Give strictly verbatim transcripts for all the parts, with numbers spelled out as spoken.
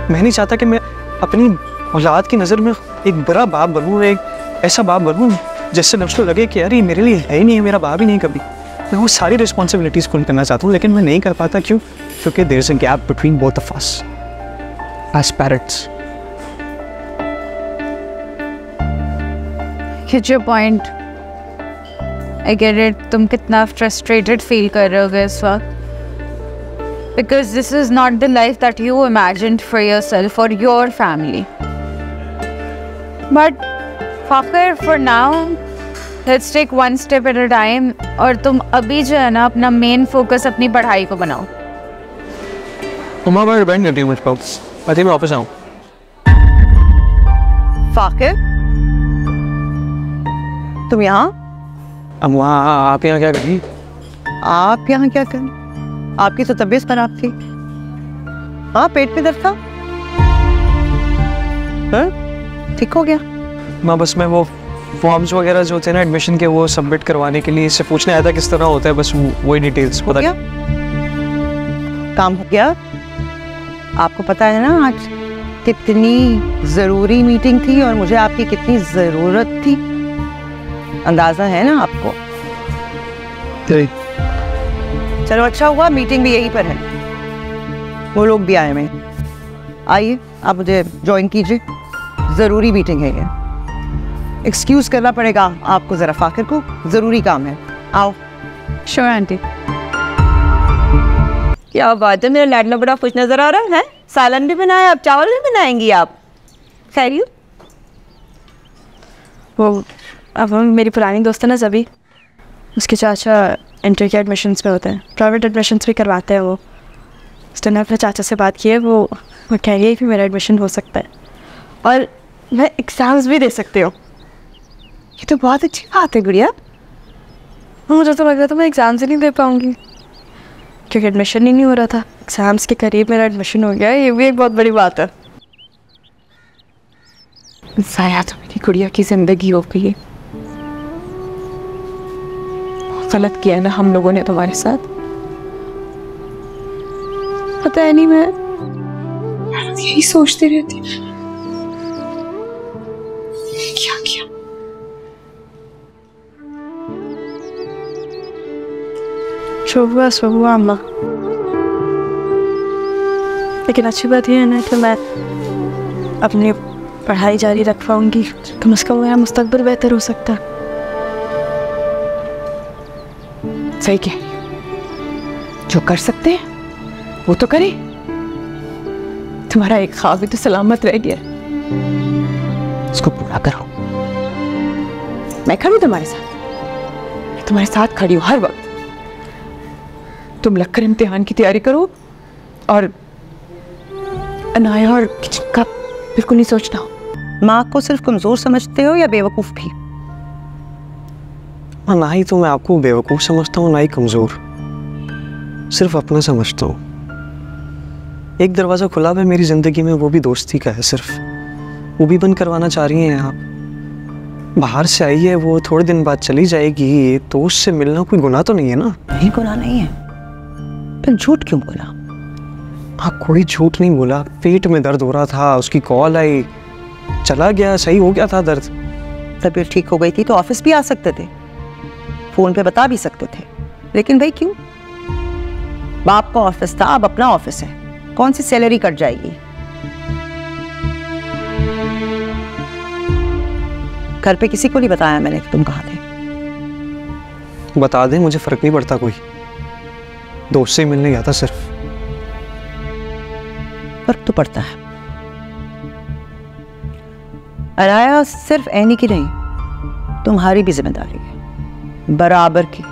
मैं नहीं चाहता कि मैं अपनी औलाद की नज़र में एक बुरा बाप बनूँ, एक ऐसा बाप बनूँ जिससे उसको लगे कि यार ये मेरे लिए है ही नहीं है, मेरा बाप ही नहीं कभी। मैं वो सारी रिस्पॉन्सिबिलिटीज़ को करना चाहता हूँ, लेकिन मैं नहीं कर पाता। क्यों? क्योंकि there is a gap between both of us as parents. Get your point. I get it. तुम कितना frustrated feel कर रहे होगे इस वक्त, because this is not the life that you imagined for yourself or your family. But Fakhar, for now, let's take one step at a time. और तुम अभी जो है ना अपना main focus अपनी पढ़ाई को बनाओ। मम्मा मैं डिपेंड करती हूँ मुझ पर। पति मैं ऑफिस आऊँ। फाकिर तुम यहाँ? अब वहाँ आप यहाँ क्या करी? आप यहाँ क्या करें? आपकी तो तबीयत खराब थी। हाँ, पेट में दर्द था। हाँ, ठीक हो गया? माँ बस मैं वो फॉर्म्स वगैरह जो थे ना एडमिशन के, वो सबमिट करवाने के लिए इससे पूछने आया था किस तरह होता है, बस वही डिटेल्स पता। क्या काम हो गया? आपको पता है ना आज कितनी जरूरी मीटिंग थी और मुझे आपकी कितनी जरूरत थी, अंदाजा है ना आपको? चलो अच्छा हुआ मीटिंग भी यहीं पर है, वो लोग भी आए हुए हैं। आइए आप मुझे ज्वाइन कीजिए, जरूरी मीटिंग है ये। एक्सक्यूज करना पड़ेगा आपको जरा, फाकिर को जरूरी काम है। आओ। Sure aunty. क्या बात है, मेरा लाडला बड़ा खुश नजर आ रहा है। सालन भी बनाया, अब चावल भी बनाएंगी आप? खैरियत? वो अब हम मेरी पुरानी दोस्त है ना जबी, उसके चाचा इंटर के एडमिशन्स पे होते हैं, प्राइवेट एडमिशन्स भी करवाते हैं वो। उसने अपने चाचा से बात की है, वो वो कह रही है कि मेरा एडमिशन हो सकता है और मैं एग्ज़ाम्स भी दे सकती हूँ। ये तो बहुत अच्छी बात है गुड़िया। मुझे तो लग रहा था मैं एग्ज़ाम्स ही नहीं दे पाऊँगी क्योंकि एडमिशन ही नहीं हो रहा था। एग्ज़ाम्स के करीब मेरा एडमिशन हो गया, ये भी एक बहुत बड़ी बात है। ज़ाया तो मेरी गुड़िया की ज़िंदगी हो गई है। गलत किया ना हम लोगों ने तुम्हारे साथ। पता है नहीं, मैं यही सोचती रहती क्या किया। जो हुआ सो हुआ अम्मा, लेकिन अच्छी बात यह है ना कि मैं अपनी पढ़ाई जारी रख पाऊंगी, कम से कम मेरा मुस्तकबिल बेहतर हो सकता है। सही कह रही हो, जो कर सकते हैं वो तो करें। तुम्हारा एक ख्वाब भी तो सलामत रह गया, इसको पूरा करो। मैं खड़ी हूं तुम्हारे साथ, मैं तुम्हारे साथ खड़ी हूं हर वक्त। तुम लगकर इम्तिहान की तैयारी करो और अनाया और किचन का बिल्कुल नहीं सोचना। माँ को सिर्फ कमजोर समझते हो या बेवकूफ भी? ना ही तो मैं आपको बेवकूफ़ समझता हूँ, ना ही कमज़ोर, सिर्फ अपना समझता हूँ। एक दरवाज़ा खुला हुआ है मेरी ज़िंदगी में, वो भी दोस्ती का है सिर्फ, वो भी बंद करवाना चाह रही हैं आप। बाहर से आई है वो, थोड़े दिन बाद चली जाएगी, तो उससे मिलना कोई गुनाह तो नहीं है ना? नहीं, गुनाह नहीं है। फिर झूठ क्यों बोला? हाँ, कोई झूठ नहीं बोला। पेट में दर्द हो रहा था, उसकी कॉल आई, चला गया, सही हो गया था दर्द। तबीयत ठीक हो गई थी तो ऑफिस भी आ सकते थे, फोन पे बता भी सकते थे, लेकिन भाई क्यों? बाप का ऑफिस था, अब अपना ऑफिस है, कौन सी सैलरी कट जाएगी? घर पे किसी को नहीं बताया मैंने कि तुम कहाँ थे। बता दे, मुझे फर्क नहीं पड़ता कोई, दोस्त से मिलने गया था सिर्फ। फर्क तो पड़ता है। अराया सिर्फ ऐनी की नहीं, तुम्हारी भी जिम्मेदारी है बराबर की।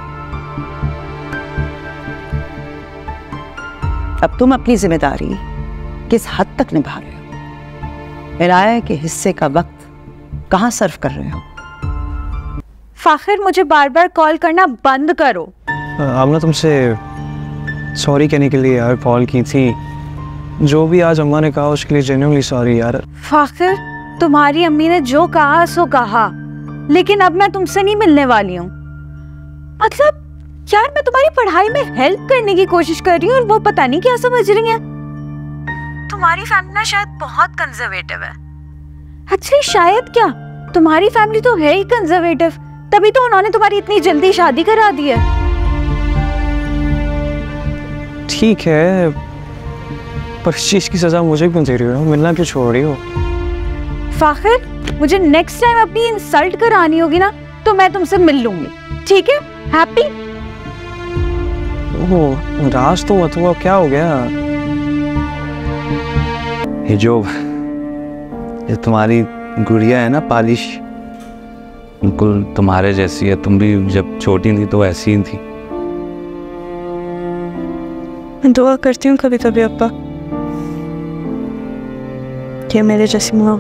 अब तुम अपनी जिम्मेदारी किस हद तक निभा रहे हो? अराया के हिस्से का वक्त कहाँ सर्व कर रहे हो? फाखिर, मुझे बार बार कॉल करना बंद करो। आमना, तुमसे सॉरी कहने के लिए यार कॉल की थी। जो भी आज अम्मा ने कहा उसके लिए जेन्युइनली सॉरी यार। फाखिर, तुम्हारी अम्मी ने जो कहा सो कहा, लेकिन अब मैं तुमसे नहीं मिलने वाली हूँ। मतलब यार, मैं तुम्हारी पढ़ाई में हेल्प करने की कोशिश कर रही हूँ और वो पता नहीं क्या समझ रही है। तुम्हारी फैमिली ना शायद बहुत कंजर्वेटिव है। एक्चुअली शायद क्या, तुम्हारी फैमिली तो है ही कंजर्वेटिव, तभी तो उन्होंने तुम्हारी इतनी जल्दी शादी करा दी है। ठीक है, पर इस चीज की सजा मुझे क्यों दे रही हो? मिलना क्यों छोड़ रही हो? फाखिर, मुझे नेक्स्ट टाइम अपनी इंसल्ट करानी होगी ना तो मैं तुमसे मिल लूंगी, ठीक है? हैप्पी? ओह, राज तो मत हुआ, क्या हो गया? ये जो ये तुम्हारी गुड़िया है ना पालिश, बिल्कुल तुम्हारे जैसी है। तुम भी जब छोटी थी तो ऐसी ही थी। मैं दुआ करती हूँ कभी कभी अब्बा कि मेरे जैसी माँ,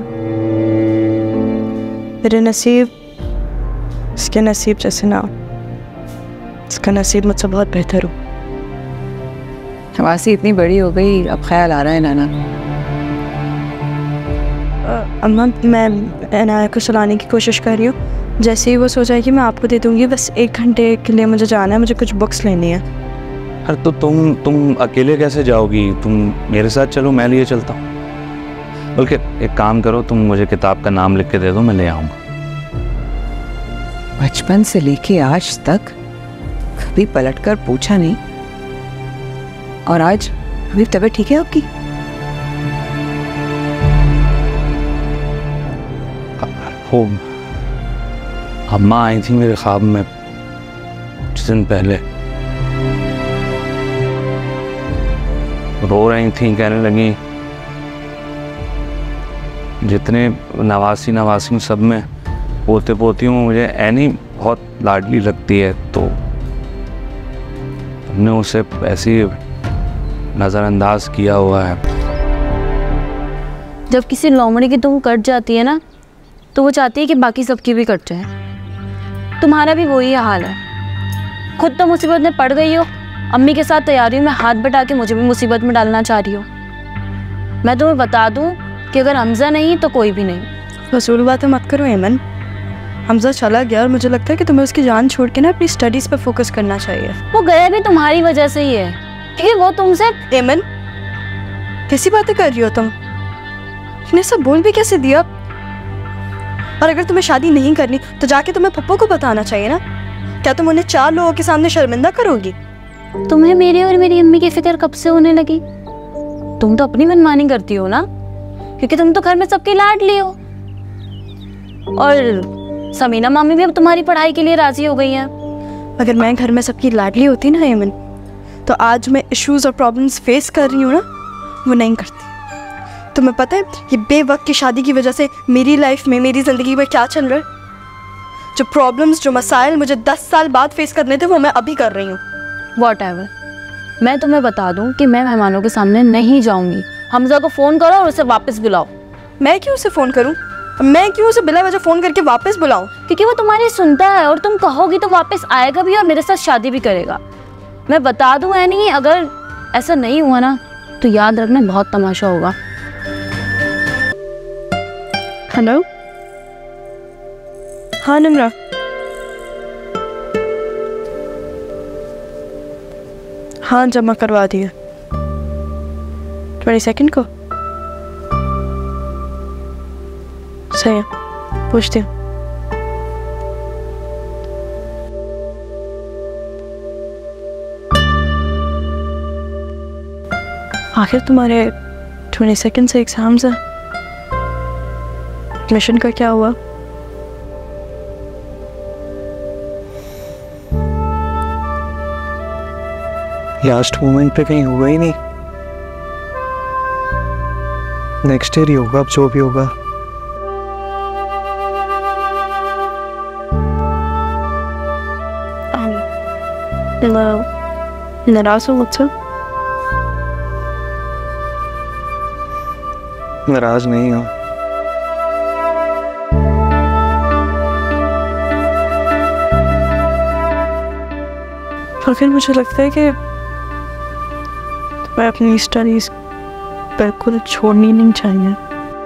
मेरे नसीब इसके नसीब जैसे ना हो, इसका नसीब मुझसे बहुत बेहतर हो। हवासी इतनी बड़ी हो गई, अब ख्याल आ रहा है नाना। अम्मा, मैं अनाया को सुलाने की कोशिश कर रही हूँ। जैसे ही वो सो जाएगी मैं आपको दे दूँगी। बस एक घंटे के लिए मुझे जाना है, मुझे कुछ बुक्स लेनी है। अरे तो तुम तुम अकेले कैसे जाओगी? तुम मेरे साथ चलो, मैं लिए चलता हूँ। बल्कि एक काम करो, तुम मुझे किताब का नाम लिख के दे दो, मैं ले आऊँगा। बचपन से लेके आज तक कभी पलटकर पूछा नहीं, और आज अभी तबीयत ठीक है आपकी? वो अम्मा आई थी मेरे ख्वाब में कुछ दिन पहले, रो रही थी, कहने लगी जितने नवासी नवासी सब में पोते पोतियों में मुझे ऐनी बहुत लाडली लगती है, तो हमने उसे ऐसी नज़रअंदाज किया हुआ है। जब किसी लोमड़ी की तुम कट जाती है ना तो वो चाहती है कि बाकी सबकी भी कट जाए। तुम्हारा भी वही हाल है। खुद तो मुसीबत में पड़ गई हो, अम्मी के साथ तैयारियों में हाथ बटा के मुझे भी मुसीबत में डालना चाह रही हो। मैं तुम्हें बता दूं कि अगर हमजा नहीं तो कोई भी नहीं। फजूल बातें मत करो एमन। हमजा चला गया और मुझे लगता है कि तुम्हें उसकी जान छोड़ के ना अपनी स्टडीज़ पर फोकस करना चाहिए। वो गया भी तुम्हारी वजह से ही है, क्योंकि वो तुमसे। एमन, कैसी बातें कर रही हो तुम? तुमने सब बोल भी कैसे दिया? और अगर तुम्हें शादी नहीं करनी तो जाके तुम्हें पप्पू को बताना चाहिए ना। क्या तुम उन्हें चार लोगों के सामने शर्मिंदा करोगी? तुम्हें मेरी और मेरी अम्मी की फिक्र कब से होने लगी? तुम तो अपनी मनमानी करती हो ना, क्योंकि तुम तो घर में सबकी लाडली हो। और समीना मामी भी अब तुम्हारी पढ़ाई के लिए राजी हो गई हैं। अगर मैं घर में सबकी लाडली होती ना एमन, तो आज मैं इश्यूज और प्रॉब्लम्स फेस कर रही हूँ ना, वो नहीं करती। तुम्हें पता है ये बेवक्त की शादी की वजह से मेरी लाइफ में, मेरी ज़िंदगी में क्या चल रहा है? जो प्रॉब्लम्स, जो मसाइल मुझे दस साल बाद फेस करने थे, वो मैं अभी कर रही हूँ। Whatever, मैं तुम्हें बता दूं कि मैं मेहमानों के सामने नहीं जाऊंगी। हमजा को फ़ोन करो और उसे वापस बुलाओ। मैं क्यों उसे फ़ोन करूँ? मैं क्यों उसे बिला वजह फ़ोन करके वापस बुलाऊँ? क्योंकि वो तुम्हारी सुनता है और तुम कहोगी तो वापस आएगा भी और मेरे साथ शादी भी करेगा। मैं बता दूं है नहीं, अगर ऐसा नहीं हुआ ना तो याद रखना बहुत तमाशा होगा। हेलो, हाँ नमरा, हाँ जमा करवा दिया ट्वेंटी सेकेंड को। सही है, पूछती हूँ। आखिर तुम्हारे ट्वेंटी सेकेंड से एग्जाम्स हैं, एडमिशन का क्या हुआ? लास्ट मोमेंट पे कहीं होगा ही नहीं। नेक्स्ट ईयर ही होगा, अब जो भी होगा। नाराज हो मुझसे? नाराज नहीं हो। और फिर मुझे लगता है कि मैं अपनी स्टडीज बिल्कुल छोड़नी नहीं चाहिए।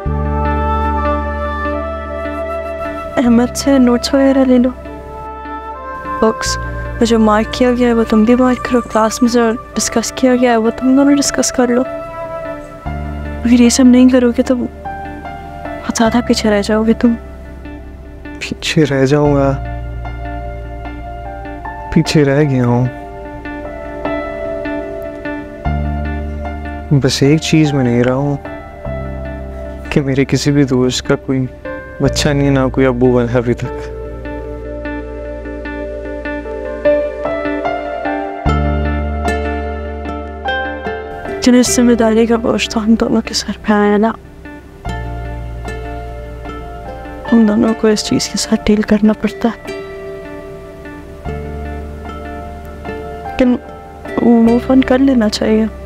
अहमद से नोट्स वगैरह ले लो, बुक्स में जो मार्क किया गया है वो तुम भी मार्क करो, क्लास में जो डिस्कस किया गया है वो तुम दोनों डिस्कस कर लो। अगर ये सब नहीं करोगे तो बहुत ज़्यादा पीछे रह जाओगे तुम। पीछे रह जाऊंगा? पीछे रह गया हूँ। बस एक चीज में नहीं रहा हूँ कि मेरे किसी भी दोस्त का कोई बच्चा नहीं, ना कोई अब्बू बना अभी तक। जिस जिम्मेदारी का बोझ तो हम दोनों के सर पे आया ना, हम दोनों को इस चीज के साथ डील करना पड़ता है। लेकिन मूव ऑन कर लेना चाहिए।